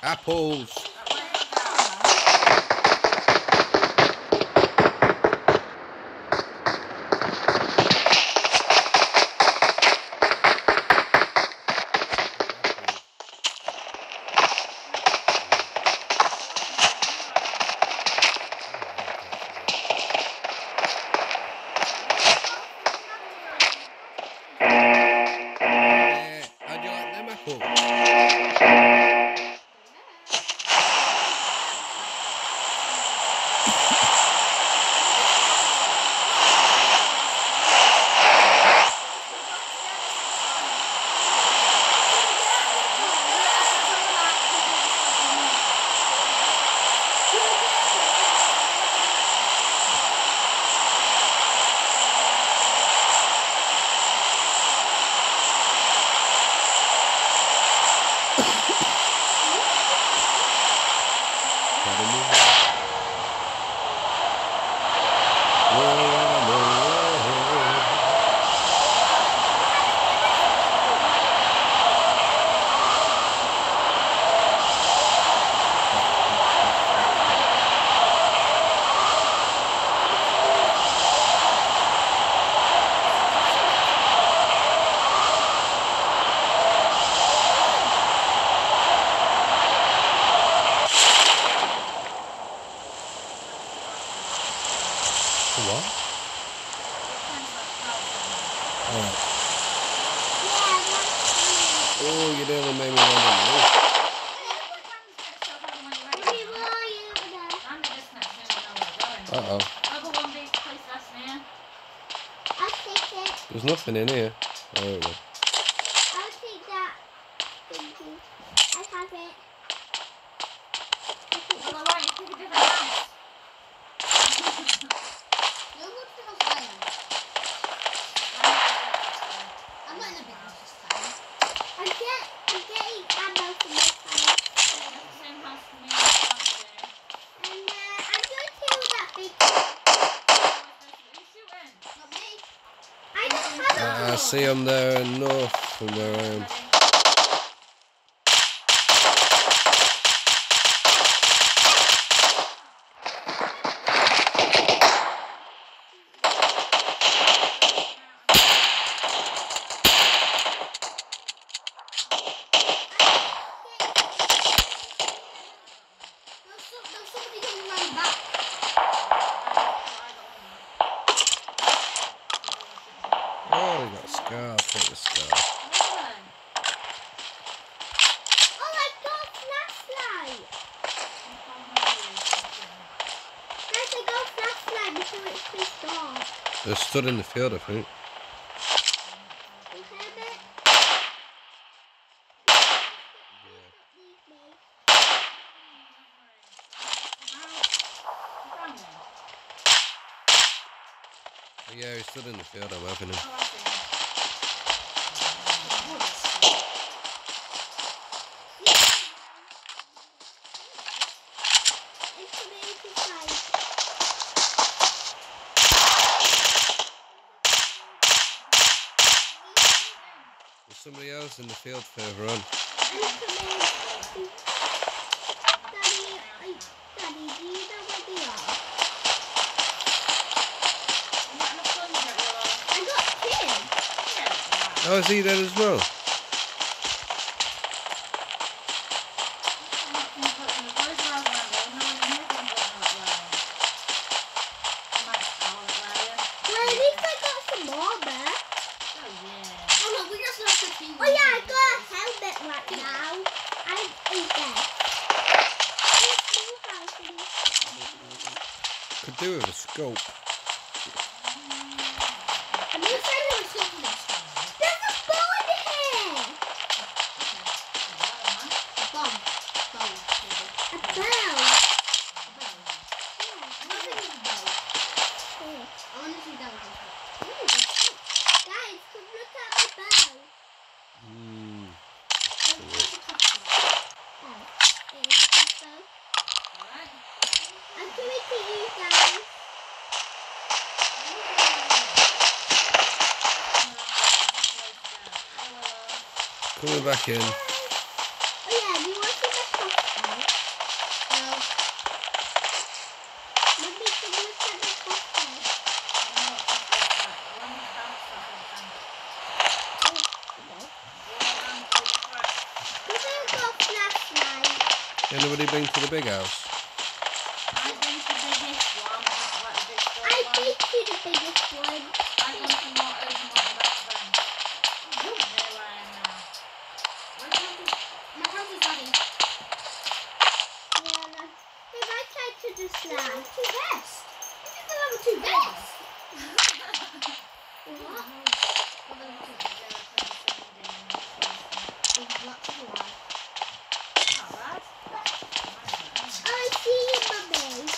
Apples. How do you like them apples? What? Oh, you nearly made me want to move. Uh-oh. There's nothing in here. Oh, there we go. I'll take that. Thank you. I have it. Well, why don't you take a different house? You'll go to the house I am. I'm not in a big house this time. I'm getting ammo from this house. That's the same house for me last year. And I'm going to kill that big house. Who's shooting? Not me. I don't have I see them there enough from where I am. There's somebody coming around the back. Oh, we got a scar. I'll take the scar. Oh, I got a flashlight. Guys, I got a flashlight before it's too dark. They're stood in the field, I think. You heard it? Yeah, he stood in the field, I'm having him. There's somebody else in the field further on. Daddy, do you know where they are? I got 10. Oh, is he there as well? Well, at least I got some more there. Oh no, we just lost the team. Oh yeah, I got a helmet right now. I'm in there. Could do with a scope. I'm inside of a scope. There's a ball in here. A bomb. A bell. Guys, come look at my bell. I'm coming to you guys. Coming back in. Oh yeah, do you want to see my crossbow? Anybody been to the big house? I've been to the biggest one, not like the big store I've one. been to the biggest one. I've gone to more open one with best friend. There where I am now. My house is daddy. Yeah, if I try to just lie. Two best. You did the level 2 best. What? I see you, Mummy.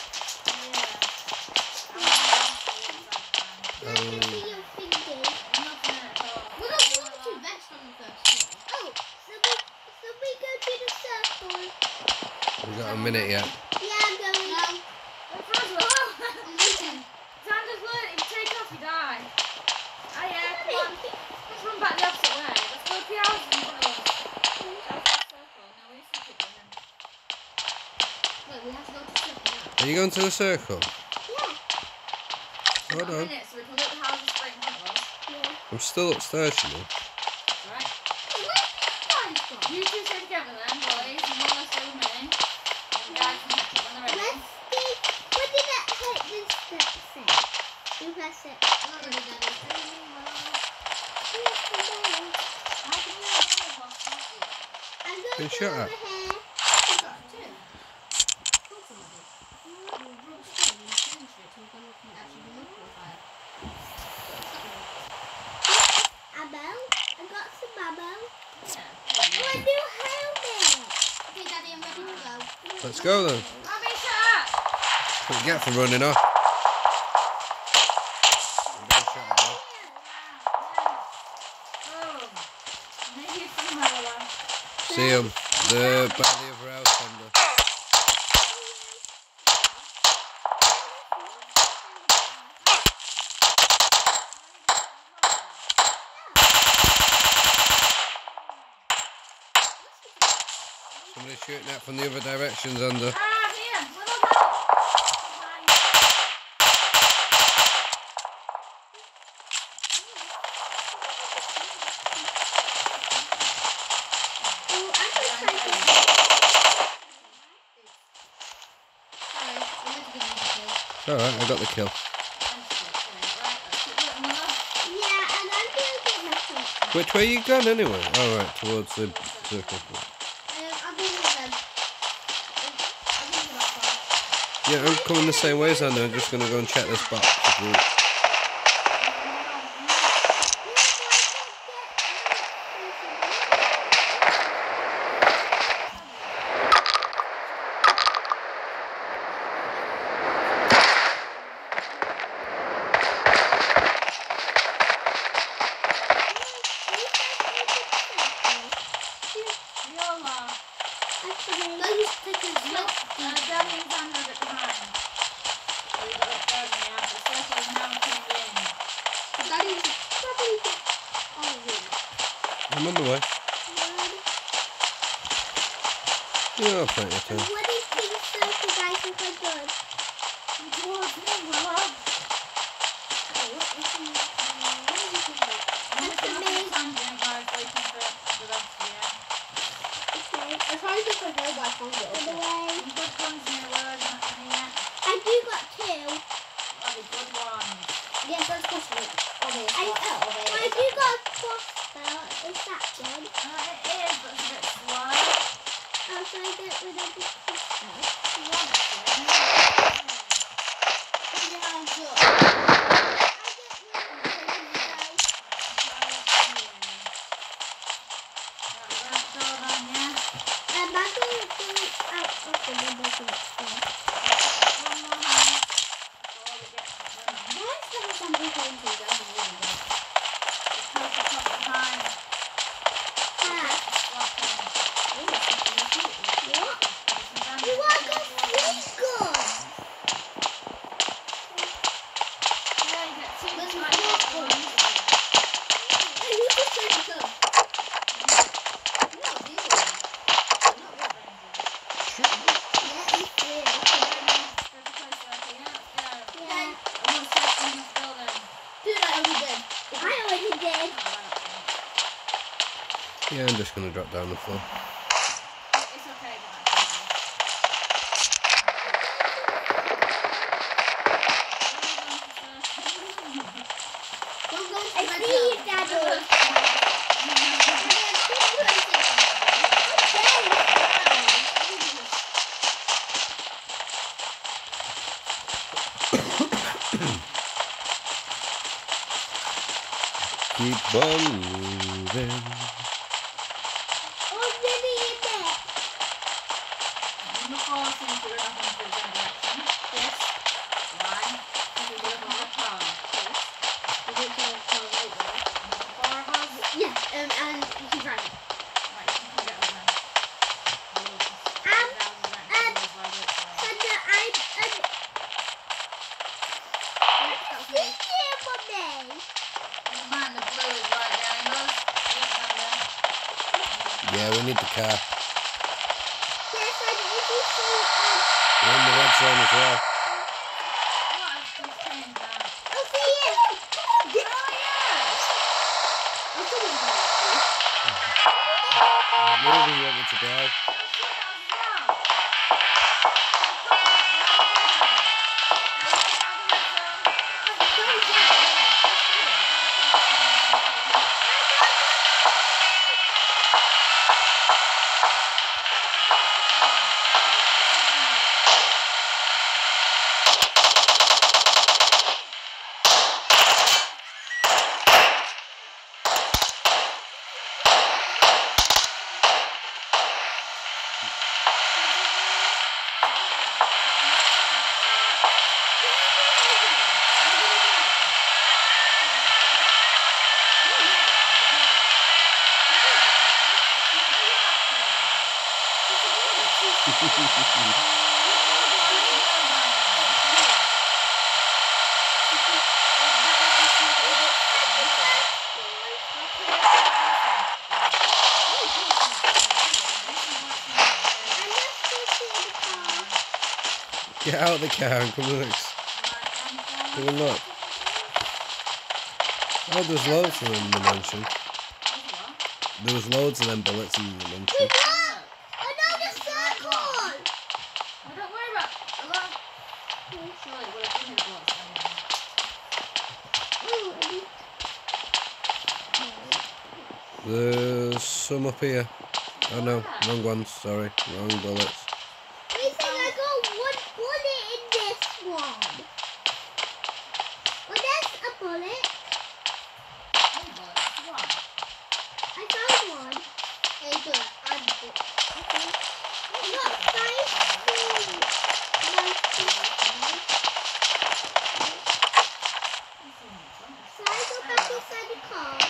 I can see your fingers. We're not level 2 best on the first one. Oh, so we go to the circle. We got a minute yet. Yeah, I'm going. No. I'm losing. Xander's learning, if you take off, you die. Oh yeah, come on. Let's run back the opposite way. Let's go to the house in front of us. Circle. No, we stick it with him. Wait, we have to go to circle now. Are you going to the circle? Yeah. We've Hold got a on. minute, so we can look at the houses straight in front of us. Yeah. I'm still upstairs, you know. Right. Where are you guys from? You two stay together then, boys, and we'll stay with me. And the guys can catch up when they're ready. What did that hit this say? You press it. I'm not ready, Daddy. How can you not know what's happening? I'm going Been to shot over at. here. I got two. Call somebody. We'll run straight and finish it till we can actually do local fire. Ammo. I got some ammo. Yeah. Oh, a new helmet. Okay, Daddy, I'm ready to go. Let's go then. I'm being shot at! What do you get for running off? I'm being shot at now. Oh. Maybe it's somewhere along. See him. The by the other house under. Somebody's shooting at from the other directions under. Ah, here! Little help! Oh, I can try to. Sorry, I'm meant to give you the kill. Alright, I got the kill. Yeah, and I'm going to get myself. Which way you gone anyway? Alright, towards the circle. I'll be with them. I'll be with that far. Yeah, I'm coming the same way as I know. I'm just going to go and check this box. No, you should take a look. Daddy and Xander are behind. We got it going now. The circle is now coming in. Daddy should probably get all of them. I'm on the way. Yeah, I'll plenty of time. What is the circle, guys, if I good? Towards me, Willow. That's the main. Tangent, guys, waiting for the rest of you. Okay. As far as if I know by phone, By the way, Some good ones in the world, not in here. I do got two. Oh, the good ones. yes, that's possible. I do got a crossbow. Is that good? It is, but it's a bit slow. Oh, so I get rid of the crossbow. You want it to. Put your hands up. I get rid of the crossbow. I'm going to do it out of the window to next door. Why is there some people in here down the road? Ah, Oh, you want to sneak gun? hey, who's this trying to come? I'm not dealing with it. I'm not with it. Yeah, it's real. Yeah, Dude, I already did. I already did. Yeah, I'm just going to drop down the floor. It's okay, but moving. Oh, really in there. In the car, so you put it up into the direction. Yes. Right. And you do it on the car. Yes. You do it to the car right there. And the car has. Yeah, and you can drive it. Right, you can get over there. Sandra, that's me. Mommy. Man, the blue is right behind us. Yeah, we need the car. Yes, and if you see, We're in the red zone as well. What has this changed now? oh, see it. Oh, yeah! Oh, someone's got it. Wherever you want me to drive. Get out of the car and come with us. Come and look. Oh, there's loads of them in the mansion. There was loads of them bullets in the mansion. Wait, what? Another circle. Oh, don't worry about it. Hello? Surely it would have been his bullets anyway. There's some up here. Oh no, wrong ones, sorry. Wrong bullets. We think I got one bullet in this one. Oh, there's a bullet. Any bullets? What? I found one. A bullet and a bullet. Okay. Look, guys. So I go back inside the car.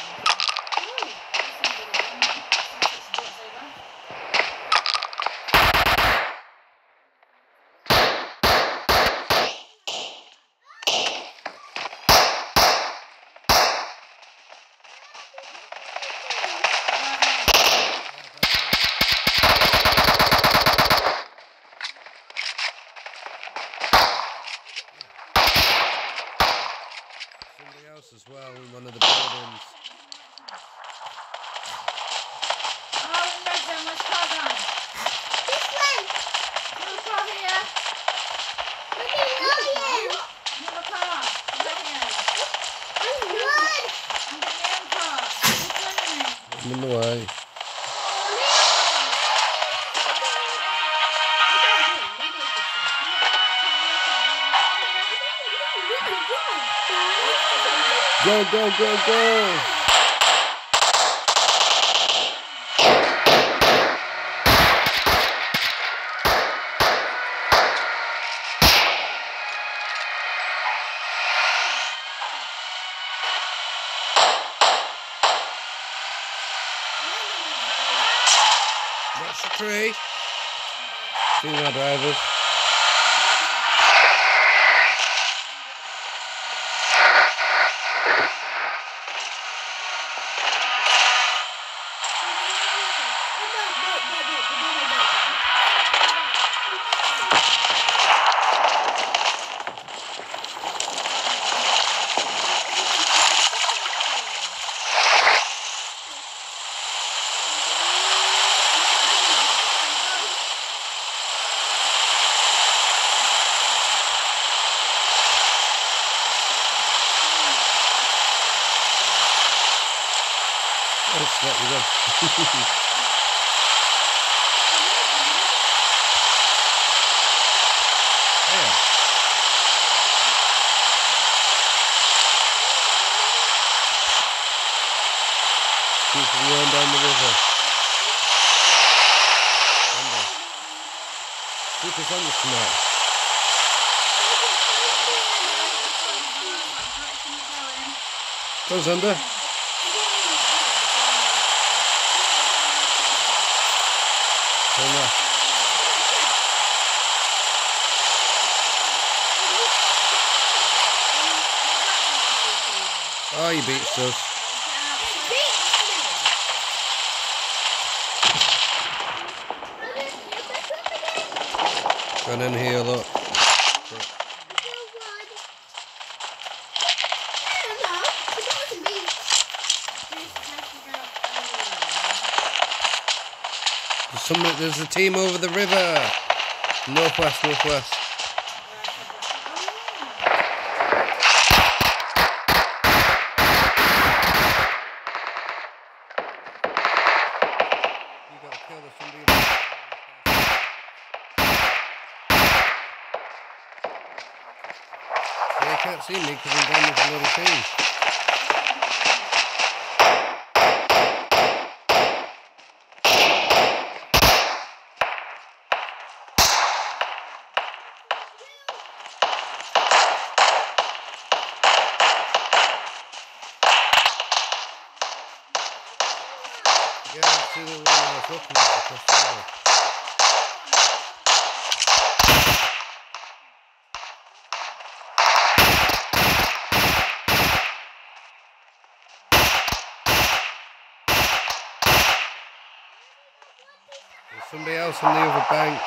Somebody else as well in one of the buildings. Oh, in red zone, where's car gone? This way. Another car here. Mommy, where are you? Another car. Right here. I'm good. I'm getting your own car. What's running me? I'm in the way. Go, go, go, go! That's the tree. Female drivers. Let's let you go. Yeah. going down the river. Sander. Super Sander's come out. Go on, Sander. Turn left. Oh, you beat us. Go on in here, look. There's a team over the river. Northwest, northwest. You got to kill the somebody. They can't see me because I'm down with another team. Yeah, I see the one I was looking at across the river. There's somebody else on the other bank.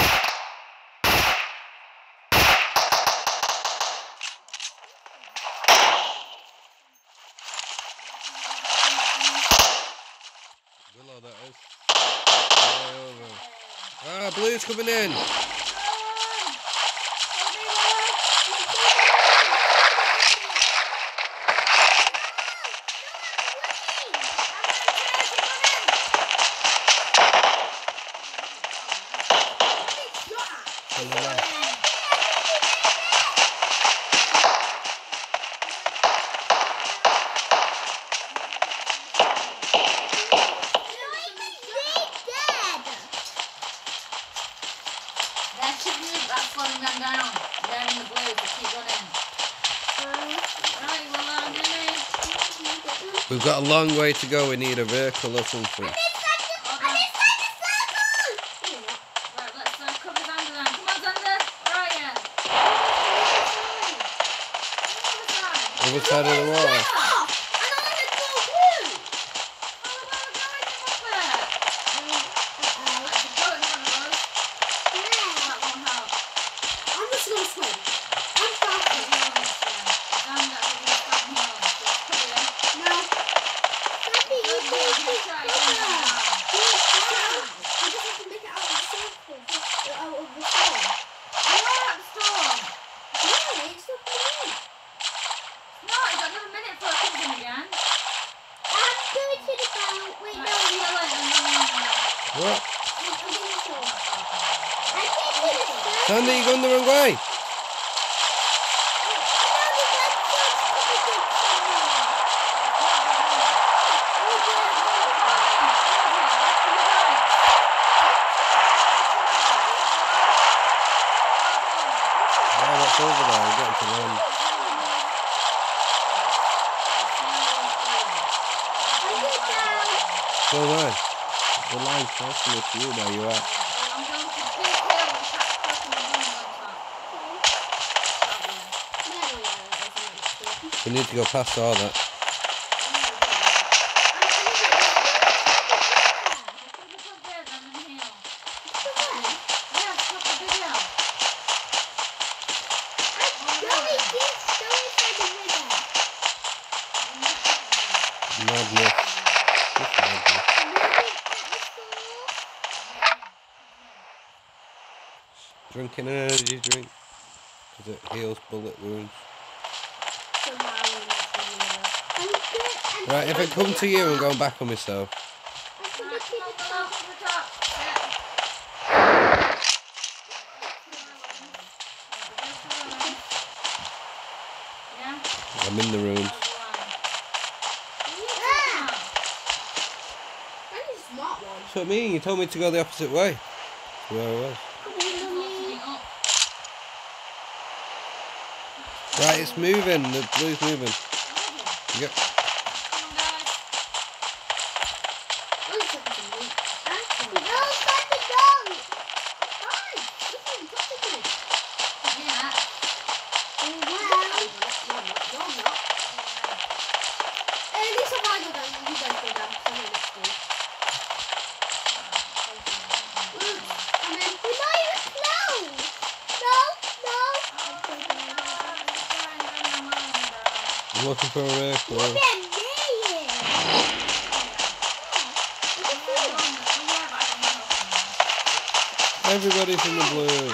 Willow, that is. Way over. Ah, Blue's coming in. On the left. That should be that's slowing them down. They're in the blue, so keep running. Right, well, Jimmy. We've got a long way to go. We need a vehicle or something. Right, let's cover Xander then. Come on, Xander. Where are you? Other side of the water. What? Sandy, you're going the wrong way. Yeah, that's over there. I'm getting to run. So nice. The line's passing it to you where you are. We need to go past all that. Madness. Just madness. Drink an energy drink because it heals bullet wounds. Right, if I come to you, I'm going back on myself. I'm in the ruins. what I mean. You told me to go the opposite way. Where I was. Right, it's moving. The blue's moving. Yep. I'm looking for a vehicle. Everybody's in the blue.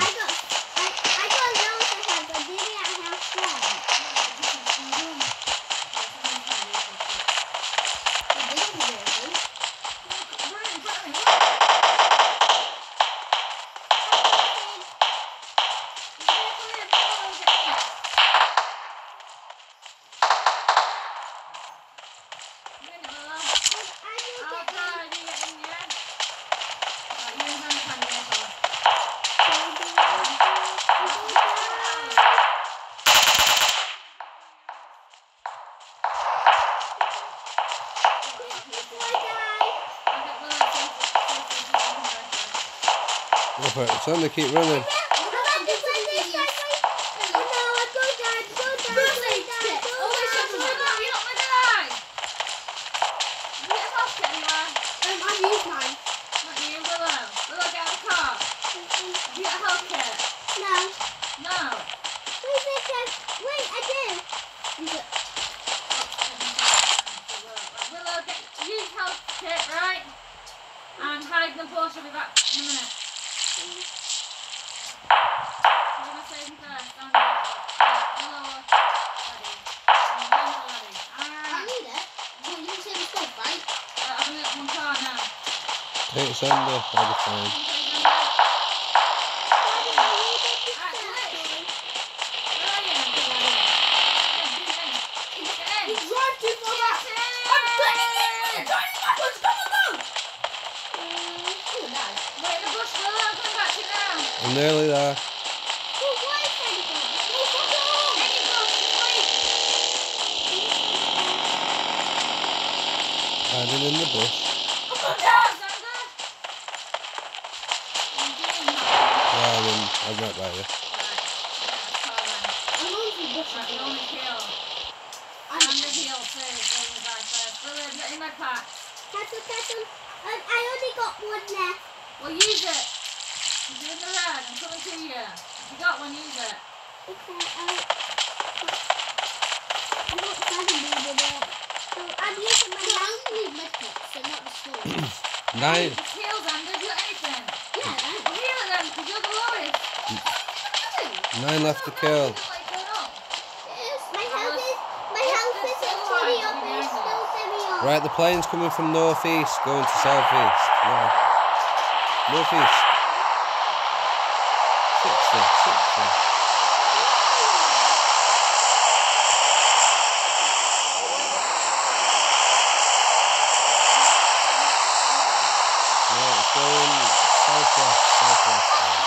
It's time to keep running. And hide the Porsche, will be back in a minute. I'm going to save him first. Down there. Hello. I need it. Well, you can say the stuff, right? I'm going to get one car now. Take Sander, I'll be fine. I'm nearly there. Hiding in the bush. Yeah, I'm right by you. I only got one left. Well, use it. You're in the red. I'm coming to you. If you got one, use it. Okay, I'm not standing with it. So I'm using my hand. I need medkits, so not the school. Nice. Just heal them. Don't do anything. Yeah, Well, heal them because you're the lowest. 9 left to kill. My health isn't fully up, but it's still semi-up. Right, the plane's coming from northeast, going to southeast. Yeah. Northeast. 60. Yeah, it's going southwest.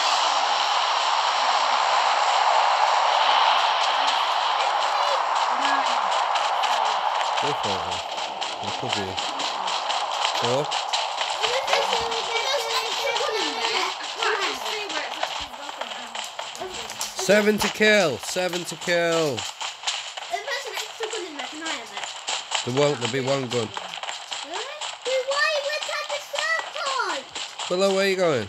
Go for it. I'll cover you. 4. Seven to kill. There'll be one gun. Willow, where are you going?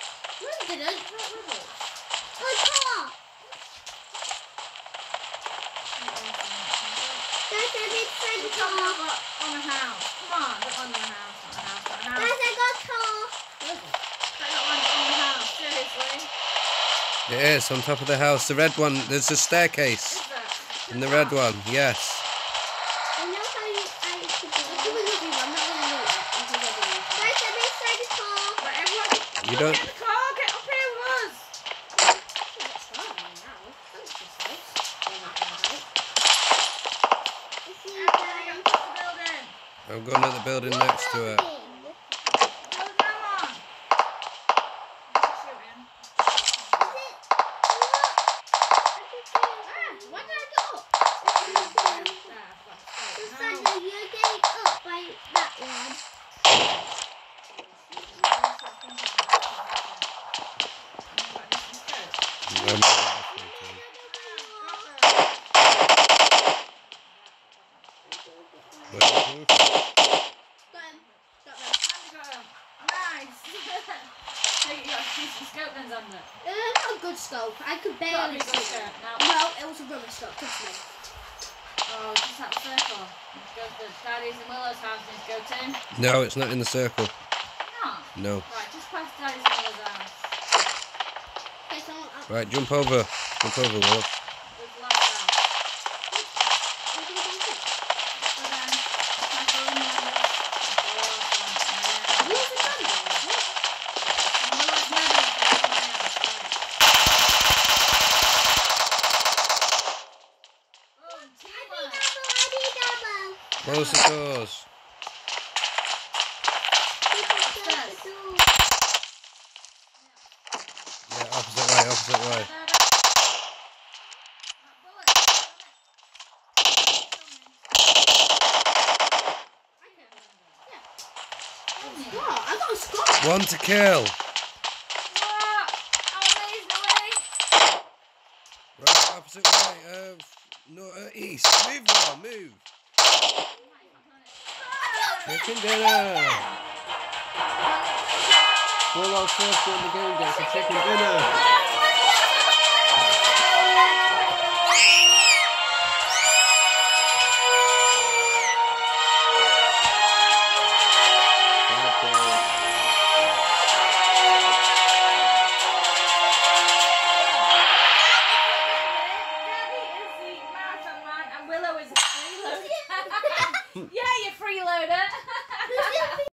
It is, on top of the house. The red one, there's a staircase. In the red one, yes. You don't... Get up here with us. I'm going at the building next to it. Oh, come Nice. Take it, you got a decent scope then, Xander. Not a good scope. I could barely Got a good see it. scope. Now, No, it was a rubber scope, trust me. oh, just that circle. Let's go to Daddy's and Willow's house. Let's go to. No, it's not in the circle. No. No. Right, just past Daddy's and Willow's house. Okay, someone up. Right, jump over. Jump over, Will. Go to the last house. So then, try to go in the other. Where's the number? Willow's moving. Oh, teamwork. Close the doors. Yeah, opposite way, opposite way. What? I got a scope. One to kill. Right, opposite way. No, east. Move now, move. Chicken dinner. Full on first in the game gets a chicken dinner.